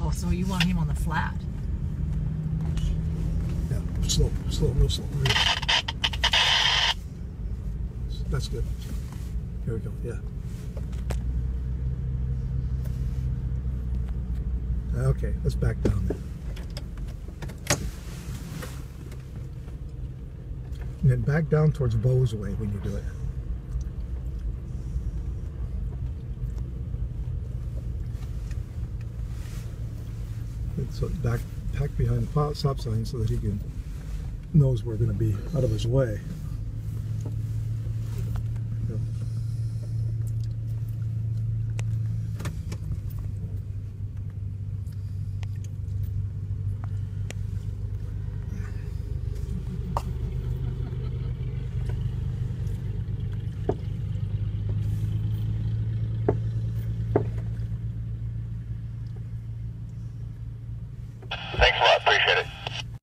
Oh, so you want him on the flat? Yeah, slow, real slow. That's good. Here we go, yeah. Okay, let's back down there. And then back down towards Beau's Way when you do it. And so back behind the stop sign so that he knows we're going to be out of his way. Yep. Thanks a lot.